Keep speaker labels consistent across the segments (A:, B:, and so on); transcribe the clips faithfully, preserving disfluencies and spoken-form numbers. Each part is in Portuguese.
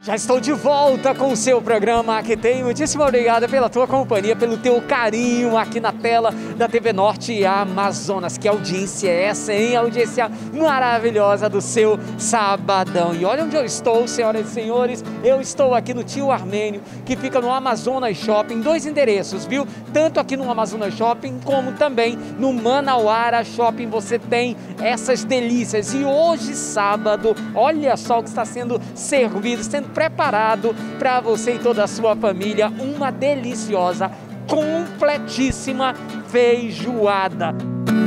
A: Já estou de volta com o seu programa Aqui Tem. Muitíssimo obrigado pela tua companhia, pelo teu carinho aqui na tela da T V Norte Amazonas. Que audiência é essa, hein? Audiência maravilhosa do seu sabadão. E olha onde eu estou, senhoras e senhores. Eu estou aqui no Tio Armênio, que fica no Amazonas Shopping. Dois endereços, viu? Tanto aqui no Amazonas Shopping, como também no Manauara Shopping. Você tem essas delícias. E hoje, sábado, olha só o que está sendo servido, sendo preparado para você e toda a sua família, uma deliciosa, completíssima feijoada.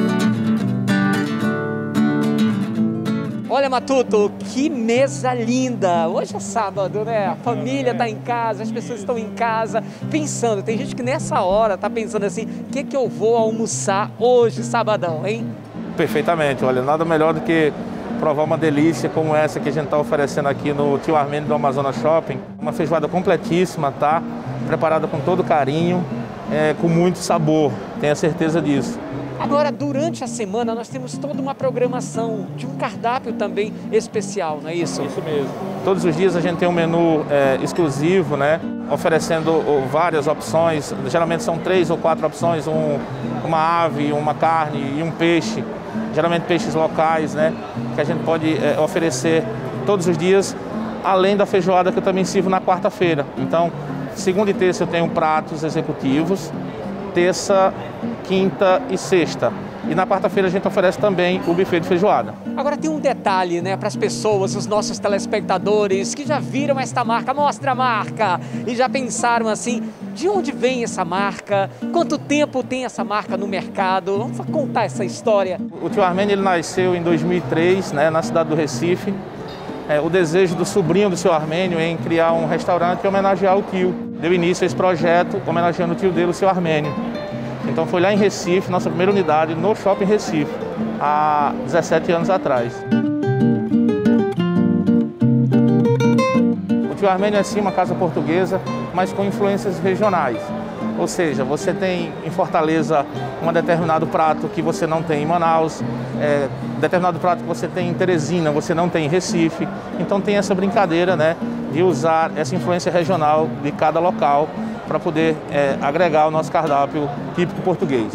A: Olha, Matuto, que mesa linda! Hoje é sábado, né? A família está em casa, as pessoas estão em casa pensando. Tem gente que nessa hora está pensando assim, o que que eu vou almoçar hoje, sabadão, hein?
B: Perfeitamente, olha, nada melhor do que provar uma delícia como essa que a gente está oferecendo aqui no Tio Armênio do Amazonas Shopping. Uma feijoada completíssima, tá? Preparada com todo carinho, é, com muito sabor, tenha certeza disso.
A: Agora, durante a semana, nós temos toda uma programação de um cardápio também especial, não é isso?
B: Isso mesmo. Todos os dias a gente tem um menu é, exclusivo, né? Oferecendo oh, várias opções, geralmente são três ou quatro opções, um, uma ave, uma carne e um peixe. Geralmente peixes locais, né, que a gente pode é, oferecer todos os dias, além da feijoada que eu também sirvo na quarta-feira. Então, segunda e terça eu tenho pratos executivos, terça, quinta e sexta. E na quarta-feira a gente oferece também o buffet de feijoada.
A: Agora tem um detalhe, né, para as pessoas, os nossos telespectadores que já viram esta marca, mostra a marca, e já pensaram assim, de onde vem essa marca? Quanto tempo tem essa marca no mercado? Vamos contar essa história.
B: O Tio Armênio ele nasceu em dois mil e três, né, na cidade do Recife. É, o desejo do sobrinho do Seu Armênio em criar um restaurante e homenagear o tio. Deu início a esse projeto homenageando o tio dele, o Seu Armênio. Então foi lá em Recife, nossa primeira unidade, no Shopping Recife, há dezessete anos atrás. O Tio Armênio é sim uma casa portuguesa, mas com influências regionais. Ou seja, você tem em Fortaleza um determinado prato que você não tem em Manaus, é, determinado prato que você tem em Teresina, você não tem em Recife. Então tem essa brincadeira, né, de usar essa influência regional de cada local para poder é, agregar o nosso cardápio típico português.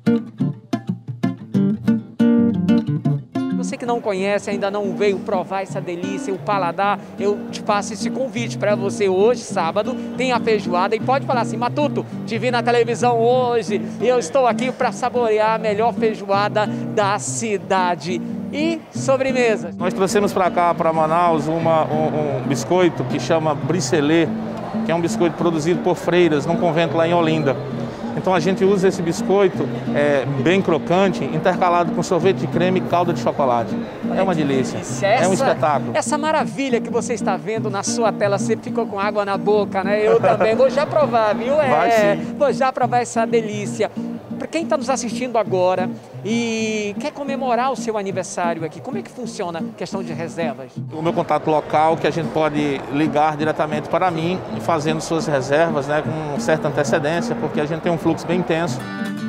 A: Você que não conhece, ainda não veio provar essa delícia, o paladar, eu te faço esse convite para você hoje, sábado, tem a feijoada e pode falar assim, Matuto, te vi na televisão hoje e eu estou aqui para saborear a melhor feijoada da cidade. E sobremesa?
B: Nós trouxemos para cá, para Manaus, uma, um, um biscoito que chama Bricelê, que é um biscoito produzido por freiras num convento lá em Olinda. Então a gente usa esse biscoito é, bem crocante, intercalado com sorvete de creme e calda de chocolate. É uma delícia,
A: delícia.
B: É
A: essa,
B: um espetáculo.
A: Essa maravilha que você está vendo na sua tela, você ficou com água na boca, né? Eu também vou já provar, viu? É,
B: Vai sim.
A: Vou já provar essa delícia. Para quem está nos assistindo agora e quer comemorar o seu aniversário aqui, como é que funciona a questão de reservas?
B: O meu contato local, que a gente pode ligar diretamente para mim, fazendo suas reservas, né, com certa antecedência, porque a gente tem um fluxo bem intenso.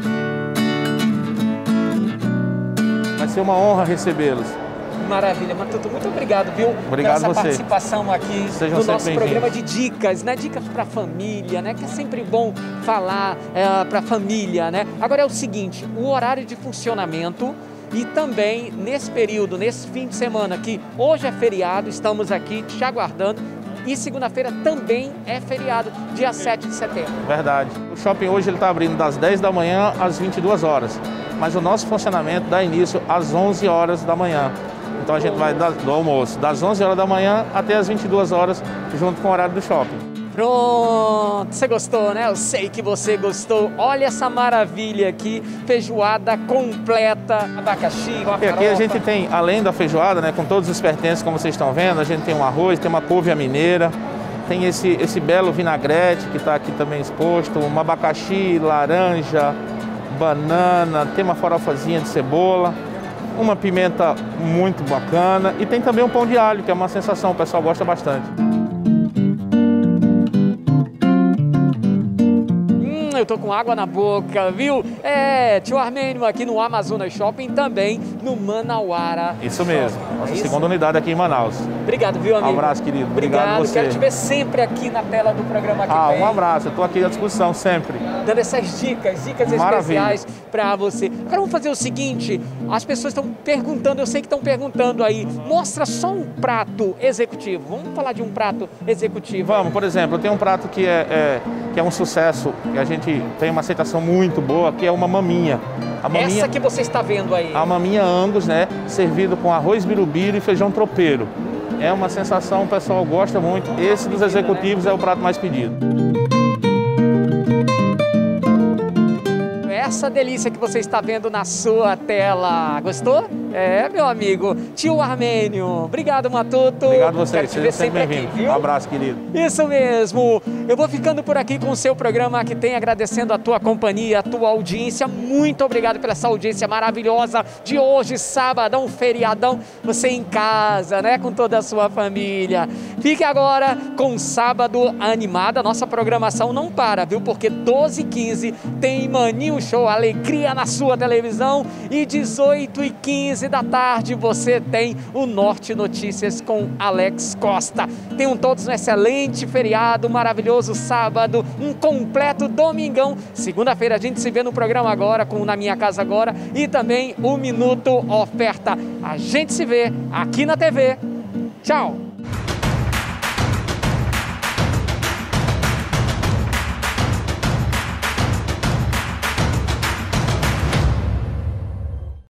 B: Vai ser uma honra recebê-los.
A: Maravilha, Matuto, muito obrigado, viu?
B: Obrigado
A: por essa
B: você.
A: participação aqui
B: Sejam
A: no nosso programa de
B: bem-vindos.
A: dicas, né? Dicas para a família, né? Que é sempre bom falar é, para a família, né? Agora é o seguinte, o horário de funcionamento e também nesse período, nesse fim de semana que hoje é feriado, estamos aqui te aguardando e segunda-feira também é feriado, dia sete de setembro.
B: Verdade. O shopping hoje está abrindo das dez da manhã às vinte e duas horas, mas o nosso funcionamento dá início às onze horas da manhã. Então a gente vai do almoço, das onze horas da manhã até as vinte e duas horas, junto com o horário do shopping.
A: Pronto, você gostou, né? Eu sei que você gostou. Olha essa maravilha aqui, feijoada completa, abacaxi, uma farofa.
B: E aqui a gente tem, além da feijoada, né, com todos os pertences, como vocês estão vendo, a gente tem um arroz, tem uma couve à mineira, tem esse, esse belo vinagrete que está aqui também exposto, um abacaxi, laranja, banana, tem uma farofazinha de cebola, uma pimenta muito bacana e tem também um pão de alho, que é uma sensação, o pessoal gosta bastante.
A: Hum, eu tô com água na boca, viu? É, tio Armênio aqui no Amazonas Shopping, também no Manauara.
B: Isso mesmo, nossa
A: é isso?
B: segunda unidade aqui em Manaus.
A: Obrigado, viu, amigo?
B: Um abraço, querido. Obrigado,
A: Obrigado.
B: você.
A: Quero te ver sempre aqui na tela do programa Aqui
B: Ah,
A: Tem.
B: um abraço, eu tô aqui à disposição sempre.
A: Dando essas dicas, dicas
B: Maravilha.
A: especiais para você. Agora vamos fazer o seguinte, as pessoas estão perguntando, eu sei que estão perguntando aí, mostra só um prato executivo. Vamos falar de um prato executivo.
B: Vamos, por exemplo, eu tenho um prato que é, é, que é um sucesso, que a gente tem uma aceitação muito boa, que é uma maminha. A maminha
A: Essa que você está vendo aí.
B: A maminha Angus, né, servido com arroz birubiru e feijão tropeiro. É uma sensação, o pessoal gosta muito. Esse dos executivos é o prato mais pedido.
A: Essa delícia que você está vendo na sua tela. Gostou? É, meu amigo. Tio Armênio. Obrigado, Matuto.
B: Obrigado a você.
A: Quero te ver sempre aqui, viu?
B: Um abraço, querido.
A: Isso mesmo. Eu vou ficando por aqui com o seu programa Aqui Tem, agradecendo a tua companhia, a tua audiência. Muito obrigado pela essa audiência maravilhosa de hoje, sabadão, feriadão. Você em casa, né? Com toda a sua família. Fique agora com Sábado Animada. Nossa programação não para, viu? Porque doze e quinze tem Maninho Show, alegria na sua televisão. E dezoito e quinze da tarde você tem o Norte Notícias com Alex Costa. Tenham todos um excelente feriado, maravilhoso sábado, um completo domingão. Segunda-feira a gente se vê no programa agora com Na Minha Casa Agora e também o Minuto Oferta. A gente se vê aqui na T V. Tchau!